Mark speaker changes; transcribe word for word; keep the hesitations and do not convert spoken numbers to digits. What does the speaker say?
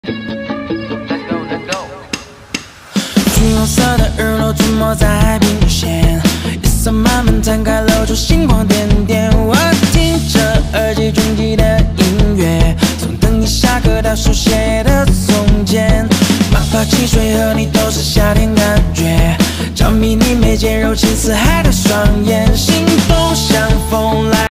Speaker 1: 橘红色的日落出没在海平线，夜色慢慢摊开，露出星光点点。我听着耳机中记的音乐，从等你下课到书写的从前。马泡汽水和你都是夏天感觉，着迷你眉间柔情似海的双眼。